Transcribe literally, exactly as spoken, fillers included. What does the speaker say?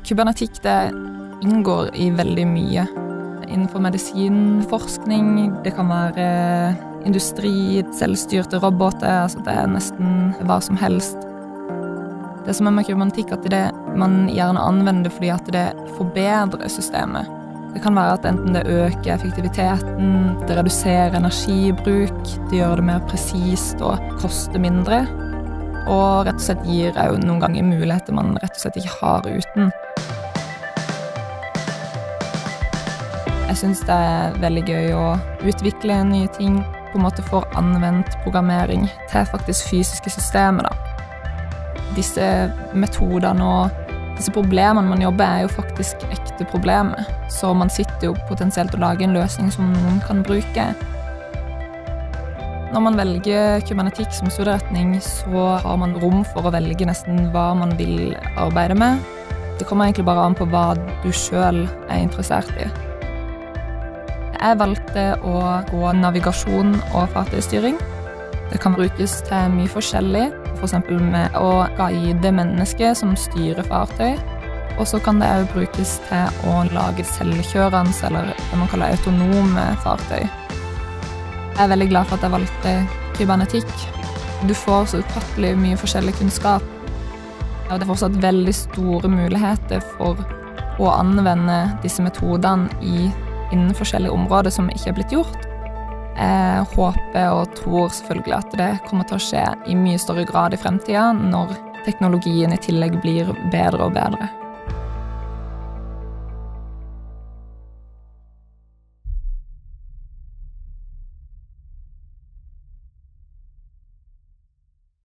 Kybernetikk det inngår i veldig mye. Innenfor medisinforskning, det kan være industri, selvstyrte roboter, altså det er nesten hva som helst. Det som er med kybernetikk er at det man gjerne anvender fordi at det forbedrer systemet. Det kan være at enten det øker effektiviteten, det reduserer energibruk, det gjør det mer presist og koster mindre, og rett og slett gir jo noen ganger muligheter man rett og slett ikke har uten. Jeg synes det er veldig gøy å utvikle nye ting, på en måte få anvendt programmering til faktisk fysiske systemer da. Disse metodene og disse problemene man jobber er jo faktisk ekte problemer, så man sitter jo potensielt å lage en løsning som noen kan bruke. Når man velger kybernetikk som studieretning, så har man rom for å velge nesten hva man vil arbeide med. Det kommer egentlig bare an på hva du selv er interessert i. Jeg valgte å gå navigasjon og fartøystyring. Det kan brukes til mye forskjellig, for eksempel med å guide mennesker som styrer fartøy. Og så kan det også brukes til å lage selvkjørende, eller det man kaller autonome fartøy. Jeg er veldig glad for at jeg valgte kybernetikk. Du får så ufattelig mye forskjellig kunnskap. Og det er fortsatt veldig store muligheter for å anvende disse metodene i, innen forskjellige områder som ikke er blitt gjort. Jeg håper og tror selvfølgelig at det kommer til å skje i mye større grad i fremtiden når teknologien i tillegg blir bedre og bedre.